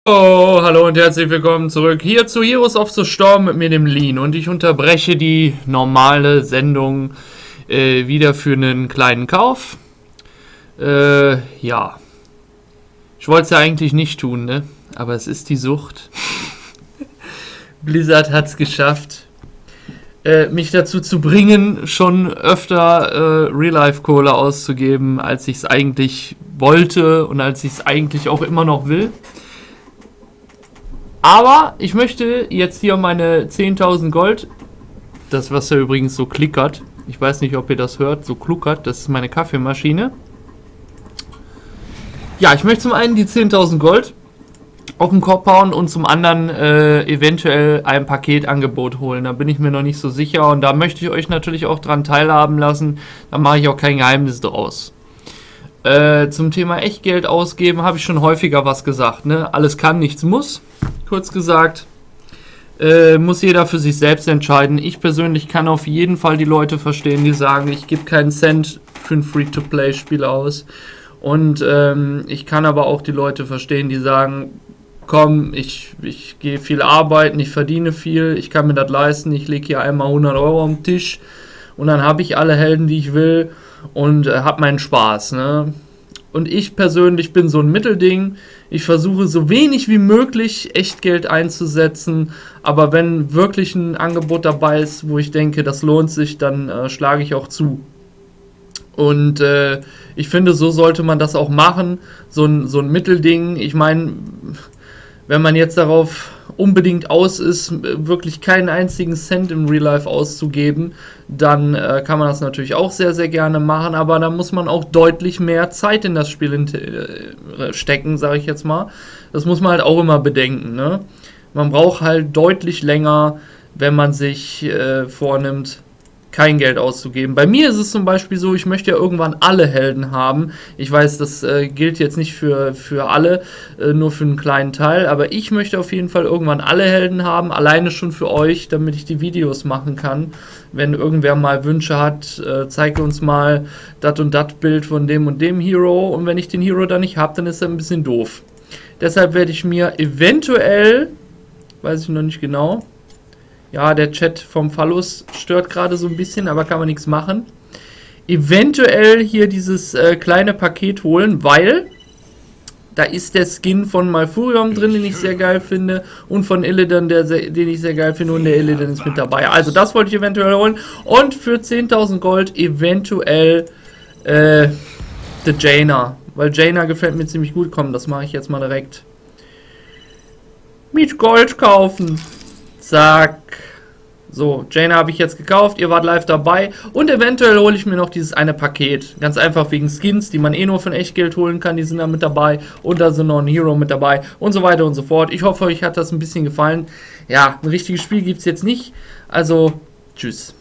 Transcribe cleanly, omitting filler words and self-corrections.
Oh, hallo und herzlich willkommen zurück hier zu Heroes of the Storm mit mir, dem Lean. Und ich unterbreche die normale Sendung wieder für einen kleinen Kauf. Ja. Ich wollte es ja eigentlich nicht tun, ne? Aber es ist die Sucht. Blizzard hat es geschafft, mich dazu zu bringen, schon öfter Real-Life-Kohle auszugeben, als ich es eigentlich wollte und als ich es eigentlich auch immer noch will. Aber ich möchte jetzt hier meine 10.000 Gold, das was ja übrigens so klickert, ich weiß nicht, ob ihr das hört, so kluckert, das ist meine Kaffeemaschine. Ja, ich möchte zum einen die 10.000 Gold auf den Kopf hauen und zum anderen eventuell ein Paketangebot holen. Da bin ich mir noch nicht so sicher und da möchte ich euch natürlich auch dran teilhaben lassen. Da mache ich auch kein Geheimnis draus. Zum Thema Echtgeld ausgeben habe ich schon häufiger was gesagt, ne? Alles kann, nichts muss. Kurz gesagt, muss jeder für sich selbst entscheiden. Ich persönlich kann auf jeden Fall die Leute verstehen, die sagen, ich gebe keinen Cent für ein Free-to-Play-Spiel aus. Und ich kann aber auch die Leute verstehen, die sagen, komm, ich gehe viel arbeiten, ich verdiene viel, ich kann mir das leisten, ich lege hier einmal 100 Euro am Tisch und dann habe ich alle Helden, die ich will und habe meinen Spaß, ne? Und ich persönlich bin so ein Mittelding. Ich versuche so wenig wie möglich Echtgeld einzusetzen, aber wenn wirklich ein Angebot dabei ist, wo ich denke, das lohnt sich, dann schlage ich auch zu. Und ich finde, so sollte man das auch machen, so ein Mittelding. Ich meine, wenn man jetzt darauf unbedingt aus ist, wirklich keinen einzigen Cent im Real Life auszugeben, dann kann man das natürlich auch sehr, sehr gerne machen, aber da muss man auch deutlich mehr Zeit in das Spiel stecken, sage ich jetzt mal. Das muss man halt auch immer bedenken, ne? Man braucht halt deutlich länger, wenn man sich vornimmt, kein Geld auszugeben. Bei mir ist es zum Beispiel so, ich möchte ja irgendwann alle Helden haben. Ich weiß, das gilt jetzt nicht für alle, nur für einen kleinen Teil, aber ich möchte auf jeden Fall irgendwann alle Helden haben, alleine schon für euch, damit ich die Videos machen kann. Wenn irgendwer mal Wünsche hat, zeige uns mal das und das Bild von dem und dem Hero, und wenn ich den Hero dann nicht habe, dann ist er ein bisschen doof. Deshalb werde ich mir eventuell, weiß ich noch nicht genau, ja, der Chat vom Phallus stört gerade so ein bisschen, aber kann man nichts machen. Eventuell hier dieses kleine Paket holen, weil da ist der Skin von Malfurion drin, den ich sehr geil finde, und von Illidan, den ich sehr geil finde, und der Illidan ist mit dabei. Also das wollte ich eventuell holen. Und für 10.000 Gold eventuell The Jaina, weil Jaina gefällt mir ziemlich gut. Komm, das mache ich jetzt mal direkt. Mit Gold kaufen. Zack. So, Jaina habe ich jetzt gekauft, ihr wart live dabei und eventuell hole ich mir noch dieses eine Paket. Ganz einfach wegen Skins, die man eh nur von Echtgeld holen kann, die sind da mit dabei und da sind noch ein Hero mit dabei und so weiter und so fort. Ich hoffe, euch hat das ein bisschen gefallen. Ja, ein richtiges Spiel gibt es jetzt nicht, also tschüss.